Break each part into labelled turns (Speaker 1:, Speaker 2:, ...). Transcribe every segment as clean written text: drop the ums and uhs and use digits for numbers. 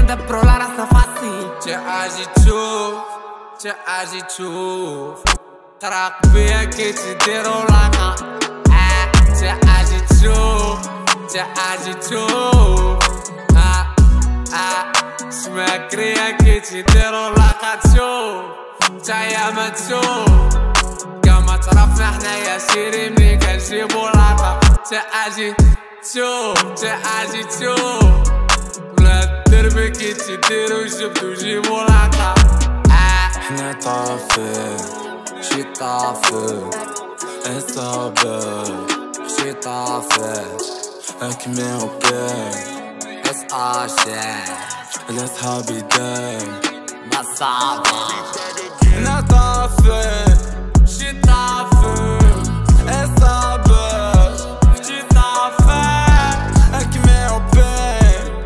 Speaker 1: كندبرو على راسنا فاصيل.
Speaker 2: اجي تشوف طرق بيا كي تديرو لاقا. اجي تشوف سما كريا كي تديرو لاقا. تشوف تايا ما تشوف كما طرفنا حنايا سيري ملي كنجيبو لاقا. اجي تشوف ولا الدرب كي تديرو جبدو جيبو لاقا.
Speaker 3: احنا طافي شي طافي اصابك شي طافي اكمي وبين بس عاشق لاصحابي دايم
Speaker 1: ما صعبة.
Speaker 3: احنا طافي
Speaker 2: شي طافي
Speaker 3: اصابك
Speaker 2: شي طافي
Speaker 3: اكمي وبين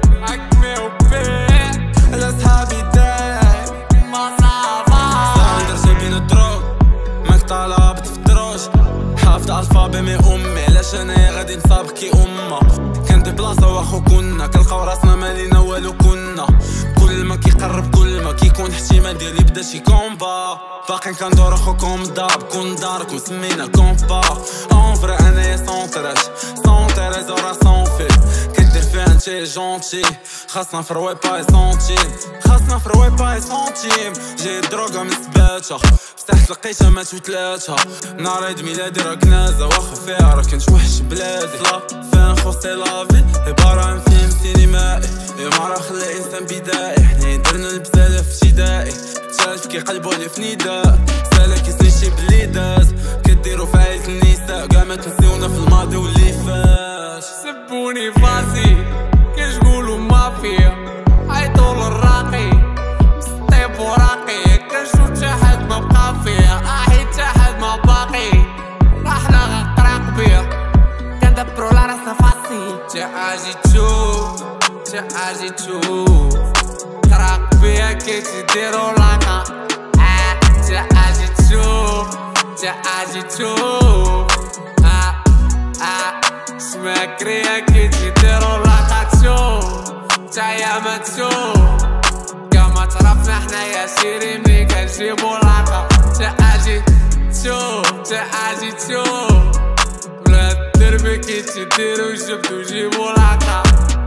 Speaker 3: لاصحابي دايم
Speaker 2: ما صعبة.
Speaker 3: صار جايبين الدروغ ماك طالعة بتفطروش حافظ الفابي من امي علاش انايا غادي نصاب كي امه. كان دي بلاصة واخو كنا كنلقاو راسنا مالينا والو كنا. كل ما كيقرب كل ما كيكون احتمال ديالي يبدا شي كومبا. باقي كندور اخوكم داب كون داركم سمينا كومبا. اون فري انايا سونتراج ورا سونفي كدير فيها انتي جونتي. خاصنا فروي باي سونتيم جاي دروغا من سباتها فتحت لقيتها مات وثلاثة. نهار عيد ميلادي راك نازا واخا فيها راك نتوحش بلادي. فين خوصي لافي عبارة عن فيلم سينمائي. ما راه خلى انسان بدائي. حنا درنا البزالة في ابتدائي تالف كيقلبوني في نداء. سالا كيسني شي بلي داز كديرو في عيلة النساء كاع ما تنسيونا في الماضي واللي فات.
Speaker 2: سبوني فاسي كيشقولو مافيا عيطولو الراقي مسطيب وراقي. كنشوف تحت ما بقى فيا حيت تحت ما باقي راحنا غنقراق بيا.
Speaker 1: كندبرو على راسنا فاصيل.
Speaker 2: اجي تشوف طرق بيا كي تديرو لاقا. اجي تشوف سما كريا كي تديرو لاقا. تشوف تايا ما تشوف كما طرفنا حنايا سيري ملي كنجيبو لاقا. اجي تشوف ولا الدرب كي تديرو جبدو جيبو لاقا.